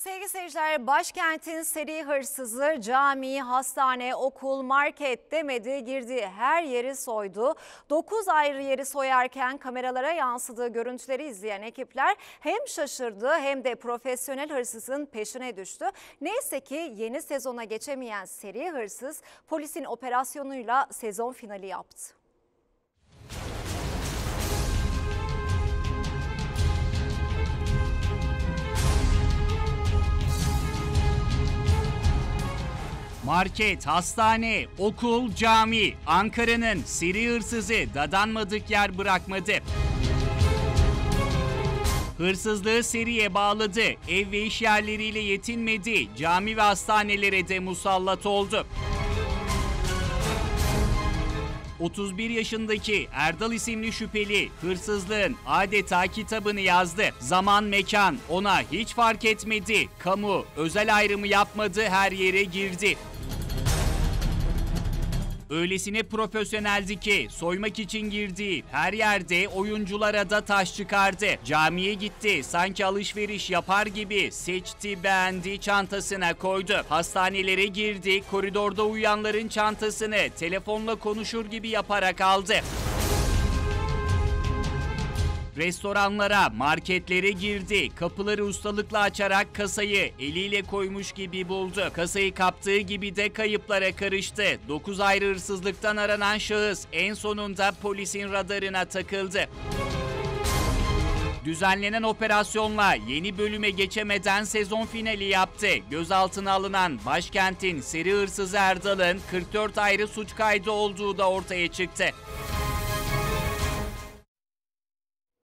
Sevgili seyirciler, başkentin seri hırsızı cami, hastane, okul, market demedi, girdiği her yeri soydu. 9 ayrı yeri soyarken kameralara yansıdığı görüntüleri izleyen ekipler hem şaşırdı hem de profesyonel hırsızın peşine düştü. Neyse ki yeni sezona geçemeyen seri hırsız polisin operasyonuyla sezon finali yaptı. Market, hastane, okul, cami. Ankara'nın seri hırsızı dadanmadık yer bırakmadı. Hırsızlığı seriye bağladı. Ev ve iş yerleriyle yetinmedi. Cami ve hastanelere de musallat oldu. 31 yaşındaki Erdal isimli şüpheli hırsızlığın adeta kitabını yazdı. Zaman mekan ona hiç fark etmedi. Kamu özel ayrımı yapmadı, her yere girdi. Öylesine profesyoneldi ki soymak için girdiği her yerde oyunculara da taş çıkardı. Camiye gitti, sanki alışveriş yapar gibi seçti, beğendi, çantasına koydu. Hastanelere girdi, koridorda uyuyanların çantasını telefonla konuşur gibi yaparak aldı. Restoranlara, marketlere girdi. Kapıları ustalıkla açarak kasayı eliyle koymuş gibi buldu. Kasayı kaptığı gibi de kayıplara karıştı. 9 ayrı hırsızlıktan aranan şahıs en sonunda polisin radarına takıldı. Düzenlenen operasyonla yeni bölüme geçemeden sezon finali yaptı. Gözaltına alınan başkentin seri hırsızı Erdal'ın 44 ayrı suç kaydı olduğu da ortaya çıktı.